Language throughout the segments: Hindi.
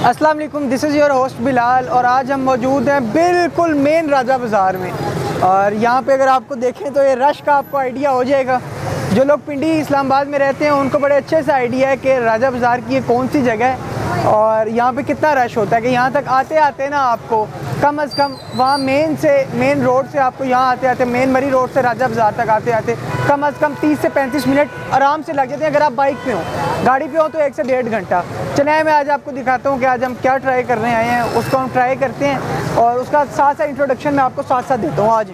अस्सलाम वालेकुम, this is your host Bilal और आज हम मौजूद हैं बिल्कुल मेन राजा बाज़ार में। और यहाँ पे अगर आपको देखें तो ये रश का आपको आइडिया हो जाएगा। जो लोग पिंडी इस्लामाबाद में रहते हैं उनको बड़े अच्छे से आइडिया है कि राजा बाज़ार की ये कौन सी जगह है और यहाँ पे कितना रश होता है कि यहाँ तक आते आते ना आपको कम से कम वहाँ मेन रोड से आपको यहाँ आते आते मेन मरी रोड से राजा बाज़ार तक आते आते कम से कम 30 से 35 मिनट आराम से लग जाते हैं अगर आप बाइक पे हो। गाड़ी पे हो तो 1 से 1.5 घंटा। चलिए मैं आज आपको दिखाता हूँ कि आज हम क्या ट्राई करने आए हैं, उसको हम ट्राई करते हैं और उसका साथ साथ इंट्रोडक्शन मैं आपको साथ साथ देता हूँ आज।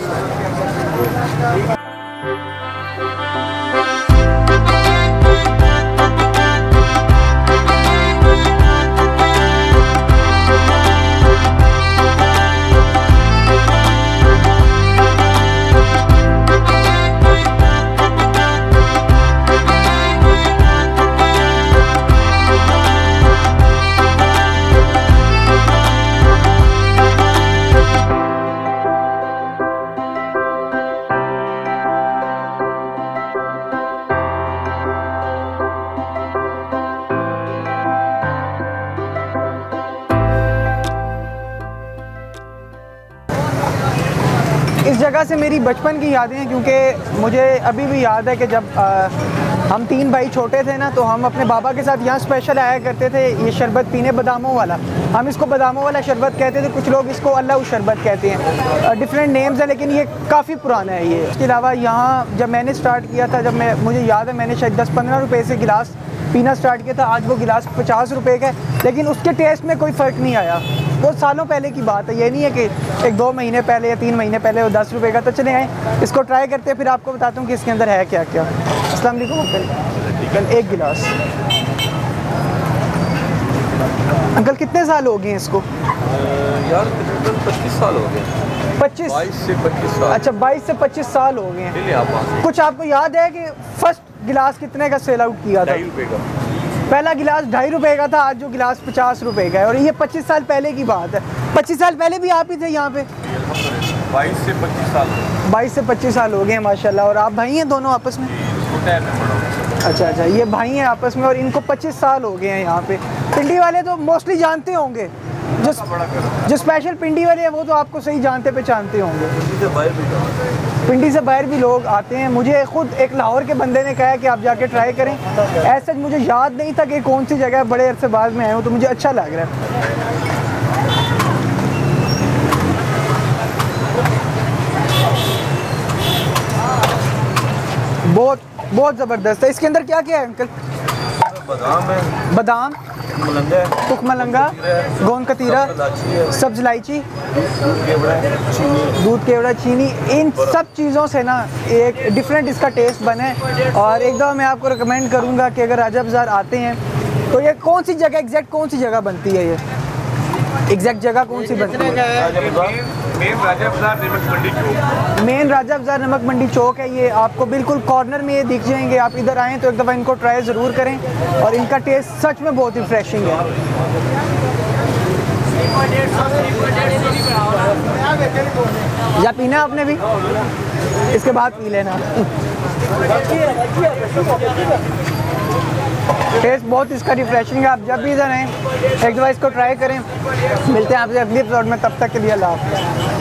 इस जगह से मेरी बचपन की यादें हैं क्योंकि मुझे अभी भी याद है कि जब हम 3 भाई छोटे थे ना तो हम अपने बाबा के साथ यहाँ स्पेशल आया करते थे ये शरबत पीने, बादामों वाला। हम इसको बादामों वाला शरबत कहते थे, कुछ लोग इसको अल्लाह शरबत कहते हैं। डिफरेंट नेम्स हैं लेकिन ये काफ़ी पुराना है ये। इसके अलावा यहाँ जब मैंने स्टार्ट किया था, मुझे याद है मैंने शायद 10-15 रुपये से गिलास पीना स्टार्ट किया था। आज वो गिलास 50 रुपये का है लेकिन उसके टेस्ट में कोई फ़र्क नहीं आया। बहुत सालों पहले की बात है, ये नहीं है कि 1-2 महीने पहले या 3 महीने पहले वो 10 रुपये का। तो चले आए इसको ट्राई करते हैं, फिर आपको बताता हूँ कि इसके अंदर है क्या क्या। अस्सलाम वालेकुम अंकल, 1 गिलास। अंकल कितने साल हो गए इसको? यार तकरीबन 25 साल हो गए। 22 से 25 साल। अच्छा, 22 से 25 साल हो गए हैं। कुछ आपको याद है कि फर्स्ट गिलास कितने का सेल आउट किया था? 2.5 रुपये का। पहला गिलास 2.5 रुपये का था, आज जो गिलास 50 रुपये का है और ये 25 साल पहले की बात है। 25 साल पहले भी आप ही थे यहाँ पे? 22 से 25 साल। 22 से 25 साल हो गए हैं माशाल्लाह। और आप भाई हैं दोनों आपस में? अच्छा, ये भाई हैं आपस में और इनको 25 साल हो गए हैं यहाँ पे। पिंडी वाले तो मोस्टली जानते होंगे, जो स्पेशल पिंडी वाले हैं वो तो आपको सही जानते पहचानते होंगे। पिंडी से बाहर भी लोग आते हैं। मुझे खुद एक लाहौर के बंदे ने कहा कि आप जाके ट्राई करें। ऐसा मुझे याद नहीं था कि कौन सी जगह, बड़े अरसे बाद में आए हूँ तो मुझे अच्छा लग रहा है। बहुत ज़बरदस्त है। इसके अंदर क्या क्या है अंकल? बादाम है, बादाम, तुखमलंगा, गोंद कतीरा, सब्ज इलायची, दूध केवड़ा, चीनी, इन सब चीज़ों से ना एक डिफरेंट इसका टेस्ट बने। और एक दफ़ा मैं आपको रिकमेंड करूँगा कि अगर राजा बाज़ार आते हैं तो ये कौन सी जगह, एग्जैक्ट कौन सी जगह बनती है, ये एग्जैक्ट जगह कौन सी बनती है? मेन राजा बाज़ार नमक मंडी चौक। मेन राजा बाज़ार नमक मंडी चौक है। ये आपको बिल्कुल कॉर्नर में ये दिख जाएंगे। आप इधर आएँ तो एक दफ़ा इनको ट्राई ज़रूर करें और इनका टेस्ट सच में बहुत रिफ्रेशिंग है। या पीना आपने भी? इसके बाद पी लेना। टेस्ट बहुत इसका रिफ्रेशिंग है। आप जब भी इधर आएँ एक दफ़ा इसको ट्राई करें। मिलते हैं आपसे अगली एपिसोड में, तब तक के लिए अल्लाह हाफ़िज़।